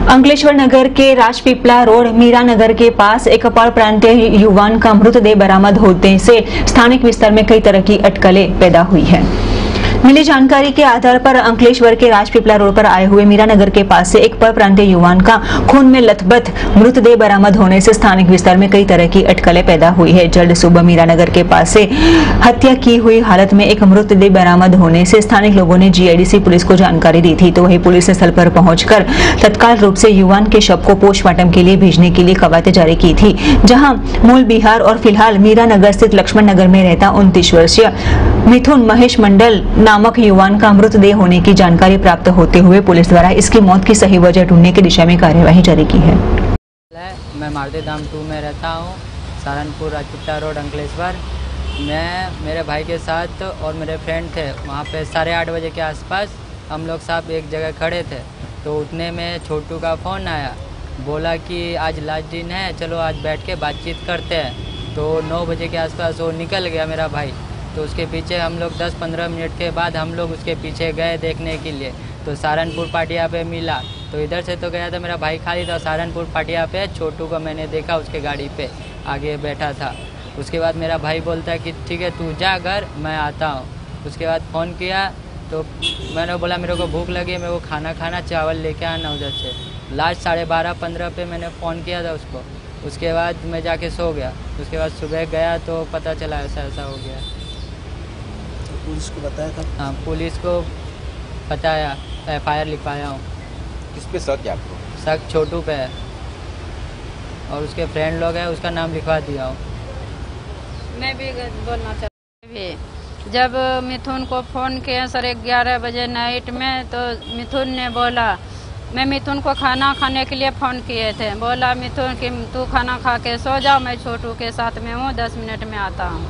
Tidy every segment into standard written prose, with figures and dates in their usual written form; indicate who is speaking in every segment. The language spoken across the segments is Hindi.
Speaker 1: अंकलेश्वर नगर के राजपीपला रोड मीरा नगर के पास एक परप्रांतीय युवान का मृतदेह बरामद होने से स्थानिक विस्तार में कई तरह की अटकलें पैदा हुई है। मिली जानकारी के आधार पर अंकलेश्वर के राजपीपला रोड पर आए हुए मीरा नगर के पास से एक परप्रांतीय युवान का खून में लथबथ मृतदेह बरामद होने से स्थानिक विस्तार में कई तरह की अटकलें पैदा हुई है। जल्द सुबह मीरा नगर के पास से हत्या की हुई हालत में एक मृतदेह बरामद होने से स्थानिक लोगों ने जीआईडीसी पुलिस को जानकारी दी थी, तो वही पुलिस ने स्थल पर पहुंचकर तत्काल रूप से युवान के शव को पोस्टमार्टम के लिए भेजने के लिए कवायद जारी की थी, जहां मूल बिहार और फिलहाल मीरा नगर स्थित लक्ष्मण नगर में रहता 29 वर्षीय मिथुन महेश मंडल नामक युवान का मृतदेह होने की जानकारी प्राप्त होते हुए पुलिस द्वारा इसकी मौत की सही वजह ढूंढने की दिशा में कार्यवाही जारी की है।
Speaker 2: मैं मारुति धाम 2 में रहता हूँ, सहारनपुर राजपीपला रोड अंकलेश्वर। मैं मेरे भाई के साथ और मेरे फ्रेंड थे वहाँ पे 8:30 बजे के आसपास हम लोग सब एक जगह खड़े थे, तो उतने में छोटू का फ़ोन आया, बोला कि आज लास्ट दिन है, चलो आज बैठ के बातचीत करते हैं। तो 9 बजे के आसपास वो निकल गया मेरा भाई, तो उसके पीछे हम लोग 10-15 मिनट के बाद हम लोग उसके पीछे गए देखने के लिए, तो सहारनपुर पाटिया पे मिला। तो इधर से तो गया था, मेरा भाई खाली था। सहारनपुर पाटिया पे छोटू को मैंने देखा, उसके गाड़ी पे आगे बैठा था। उसके बाद मेरा भाई बोलता है कि ठीक है तू जा घर, मैं आता हूँ। उसके बाद फ़ोन किया तो मैंने बोला मेरे को भूख लगी है, मेरे को खाना खाना, चावल लेके आना उधर से। लास्ट 12:15 पे मैंने फ़ोन किया था उसको। उसके बाद मैं जाके सो गया। उसके बाद सुबह गया तो पता चला ऐसा हो गया।
Speaker 3: पुलिस को बताया था?
Speaker 2: हाँ, पुलिस को बताया, FIR लिखवाया हूँ।
Speaker 3: किस पे शक है आपको?
Speaker 2: शक छोटू पे है और उसके फ्रेंड लोग हैं, उसका नाम लिखवा दिया हूँ।
Speaker 4: मैं भी बोलना चाहती हूँ, जब मिथुन को फ़ोन किया 11:30 बजे नाइट में, तो मिथुन ने बोला, मैं मिथुन को खाना खाने के लिए फ़ोन किए थे, बोला मिथुन कि तू खाना खा के सो जाओ, मैं छोटू के साथ में हूँ, 10 मिनट में आता हूँ।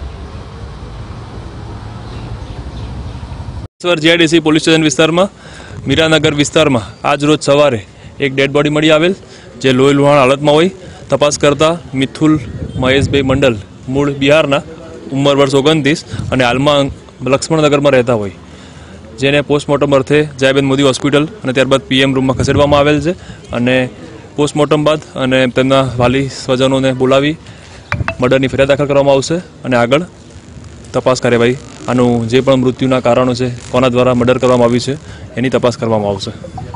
Speaker 5: जीआईडीसी પોલીસ સ્ટેશન વિસ્તારમાં મીરાનગર વિસ્તારમાં આજ રોજ સવારે એક ડેડ બોડી મળી આવેલ, જે લોહી લુહાણ હાલતમાં હોય। તપાસ કરતા મિથુલ મહેશભાઈ મંડલ મૂળ બિહારના, ઉંમર વર્ષ 29 અને હાલમાં લક્ષ્મણનગરમાં રહેતા હોય, જેને પોસ્ટમોર્ટમ અર્થે જયાબેન મોદી હોસ્પિટલ અને ત્યારબાદ PM રૂમમાં ખસેડવામાં આવેલ છે। અને પોસ્ટમોર્ટમ બાદ અને તેમના વાલી સ્વજનોને બોલાવી મર્ડરની ફરિયાદ દાખલ કરવામાં આવશે અને આગળ તપાસ કાર્યવાહી આનું જે પણ મૃત્યુના કારણો છે, કોના દ્વારા મર્ડર કરવામાં આવ્યું છે, એની તપાસ કરવામાં આવશે।